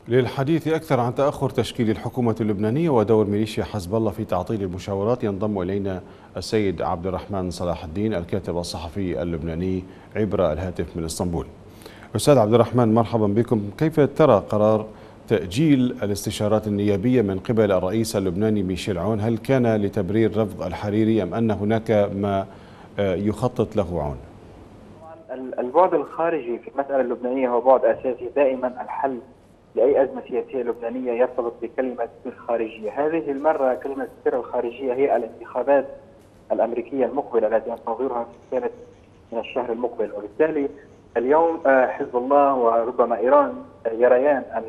للحديث أكثر عن تأخر تشكيل الحكومة اللبنانية ودور ميليشيا حزب الله في تعطيل المشاورات ينضم إلينا السيد عبد الرحمن صلاح الدين الكاتب الصحفي اللبناني عبر الهاتف من اسطنبول. أستاذ عبد الرحمن، مرحبا بكم. كيف ترى قرار تأجيل الاستشارات النيابية من قبل الرئيس اللبناني ميشيل عون؟ هل كان لتبرير رفض الحريري أم أن هناك ما يخطط له عون؟ البعد الخارجي في المسألة اللبنانية هو بعد أساسي. دائما الحل لأي أزمة سياسية لبنانية يرتبط بكلمة سر خارجية. هذه المرة كلمة السر الخارجية هي الانتخابات الأمريكية المقبلة التي ينتظرها في الثالث من الشهر المقبل، وبالتالي اليوم حزب الله وربما إيران يريان أن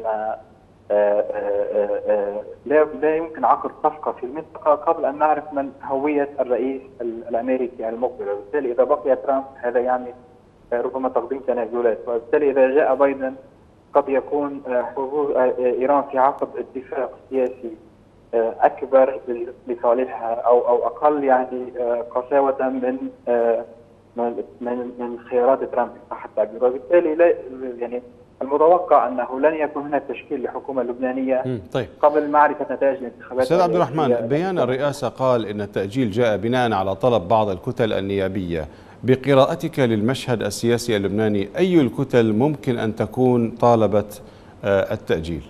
لا يمكن عقد صفقة في المنطقة قبل أن نعرف من هوية الرئيس الأمريكي المقبل، وبالتالي إذا بقي ترامب هذا يعني ربما تقديم تنازلات، وبالتالي إذا جاء بايدن قد يكون حظوظ إيران في عقد اتفاق سياسي أكبر لصالحها أو أقل يعني قساوة من خيارات ترامب صح التعبير، وبالتالي لا يعني المتوقع أنه لن يكون هناك تشكيل لحكومة لبنانية طيب. قبل معرفة نتائج الانتخابات. أستاذ عبد الرحمن، بيان الرئاسة قال إن التأجيل جاء بناء على طلب بعض الكتل النيابية. بقراءتك للمشهد السياسي اللبناني، أي الكتل ممكن أن تكون طالبت التأجيل؟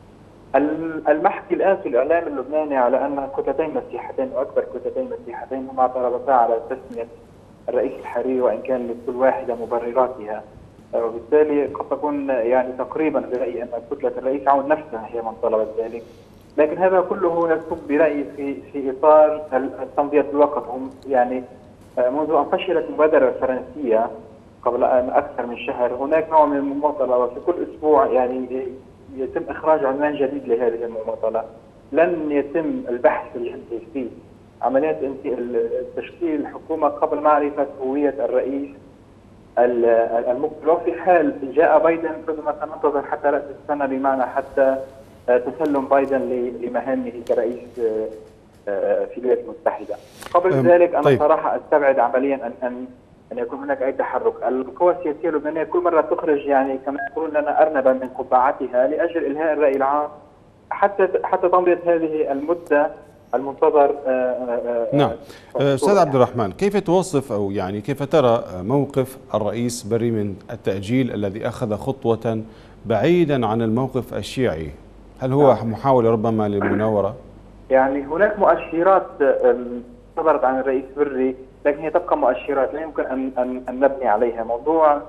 المحكي الآن في الإعلام اللبناني على أن كتلتين مسيحتين وأكبر كتلتين مسيحتين هما طالبتا على تسمية الرئيس الحريري، وإن كان لكل واحدة مبرراتها، وبالتالي قد تكون يعني تقريبا برأيي أن كتلة الرئيس عون نفسها هي من طلبت ذلك، لكن هذا كله يكون برأيي في إطار تمضية الوقت. هم يعني منذ أن فشلت المبادرة الفرنسية قبل أكثر من شهر هناك نوع من المماطلة، وفي كل أسبوع يعني يتم إخراج عنوان جديد لهذه المماطلة. لن يتم البحث الجدي في عمليات تشكيل الحكومة قبل معرفة هوية الرئيس المقبل، وفي حال جاء بايدن ربما سننتظر حتى رأس السنة، بمعنى حتى تسلم بايدن لمهامه كرئيس في الولايات المتحدة. قبل ذلك أنا صراحة أستبعد عمليا أن يكون هناك أي تحرك. القوى السياسية اللبنانية كل مرة تخرج يعني كما يقولون لنا أرنبا من قبعتها لأجل إلهاء الرأي العام حتى تمضية هذه المدة المنتظر. نعم. أستاذ عبد الرحمن، كيف توصف أو يعني كيف ترى موقف الرئيس بري من التأجيل الذي أخذ خطوة بعيدا عن الموقف الشيعي؟ هل هو محاولة ربما للمناورة؟ يعني هناك مؤشرات صدرت عن الرئيس بري، لكن هي تبقى مؤشرات لا يمكن أن نبني عليها. موضوع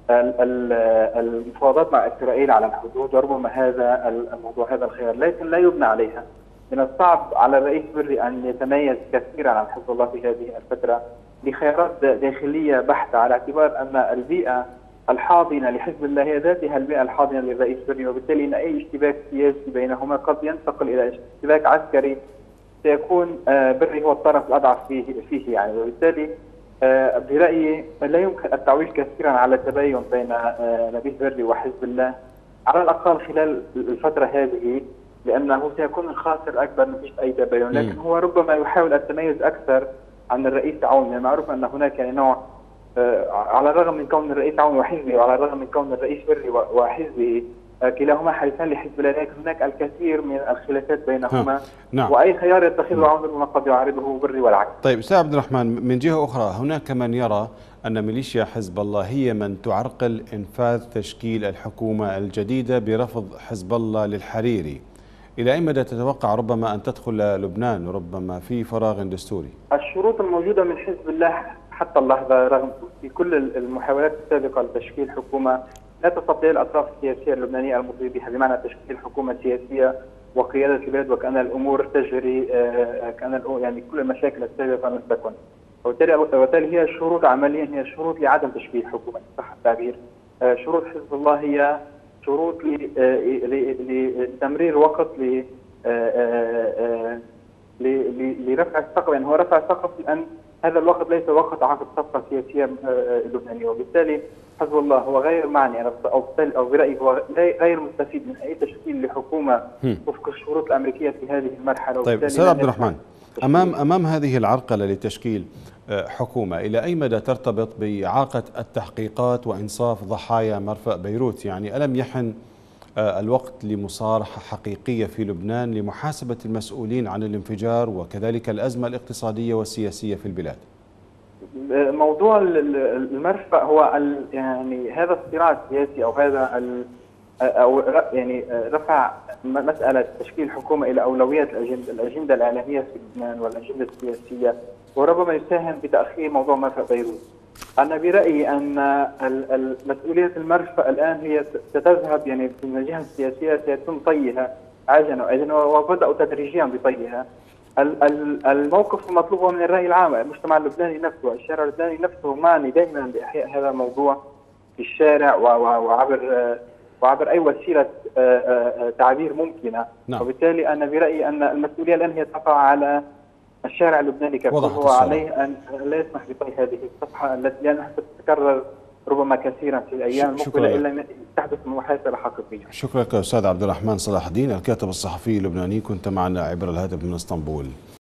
المفاوضات مع إسرائيل على الحدود وربما هذا الموضوع، هذا الخيار، لكن لا يبنى عليها. من الصعب على الرئيس بري أن يتميز كثيرا عن حزب الله في هذه الفترة بخيارات داخلية بحتة، على اعتبار أن البيئة الحاضنة لحزب الله هي ذاتها البيئة الحاضنة للرئيس بري، وبالتالي أن أي اشتباك سياسي بينهما قد ينتقل إلى اشتباك عسكري سيكون بري هو الطرف الأضعف فيه يعني، وبالتالي برأيي لا يمكن التعويل كثيرا على التباين بين نبيه بري وحزب الله على الأقل خلال الفترة هذه، لأنه سيكون الخاسر أكبر نتيجة أي تباين، لكن هو ربما يحاول التميز أكثر عن الرئيس عون. يعني معروف أن هناك يعني نوع على الرغم من كون الرئيس عون وحزبه وعلى الرغم من كون الرئيس بري وحزبه كلاهما حليفان لحزب الله، لكن هناك الكثير من الخلافات بينهما. نعم. وأي خيار يتخذه عون ربما قد يعارضه بري والعكس. طيب أستاذ عبد الرحمن، من جهة أخرى هناك من يرى أن ميليشيا حزب الله هي من تعرقل إنفاذ تشكيل الحكومة الجديدة برفض حزب الله للحريري. إلى أي مدى تتوقع ربما أن تدخل لبنان ربما في فراغ دستوري؟ الشروط الموجودة من حزب الله حتى اللحظة رغم في كل المحاولات السابقة لتشكيل حكومة لا تستطيع الأطراف السياسية اللبنانية المضي بها، بمعنى تشكيل حكومة سياسية وقيادة البلاد وكأن الأمور تجري يعني كل المشاكل السابقة لم تكن، وبالتالي هي الشروط عمليا هي شروط لعدم تشكيل حكومة صح التعبير. شروط حزب الله هي شروط لتمرير وقت لرفع السقف، يعني هو رفع السقف لأن هذا الوقت ليس وقت عقد صفقة سياسية لبنانية، وبالتالي حزب الله هو غير معني أو برأيي هو غير مستفيد من أي تشكيل لحكومة وفق الشروط الأمريكية في هذه المرحلة. طيب أستاذ عبد الرحمن، أمام هذه العرقلة لتشكيل حكومة، إلى أي مدى ترتبط بإعاقة التحقيقات وإنصاف ضحايا مرفأ بيروت؟ يعني ألم يحن الوقت لمصالحة حقيقية في لبنان لمحاسبة المسؤولين عن الانفجار وكذلك الأزمة الاقتصادية والسياسية في البلاد؟ موضوع المرفأ هو يعني هذا الصراع السياسي او هذا او يعني رفع مساله تشكيل الحكومه الى اولويات الاجنده الاعلاميه في لبنان والاجنده السياسيه، وربما يساهم بتاخير موضوع مرفأ بيروت. انا برايي ان مسؤوليه المرفأ الان هي ستذهب يعني من الجهه السياسيه سيتم طيها عجنا وبداوا تدريجيا بطيها. الموقف المطلوب من الرأي العام، المجتمع اللبناني نفسه، الشارع اللبناني نفسه معني دائما بإحياء هذا الموضوع في الشارع وعبر أي وسيلة تعبير ممكنة. نعم. وبالتالي أنا برأيي أن المسؤولية الآن هي تقع على الشارع اللبناني ككل، هو عليه أن لا يسمح بطي هذه الصفحة التي لأنها ستتكرر ربما كثيرا في الأيام المقبلة إلا أن تحدث محاسبة حقيقية. شكرا لك أستاذ عبد الرحمن صلاح الدين، الكاتب الصحفي اللبناني، كنت معنا عبر الهاتف من اسطنبول.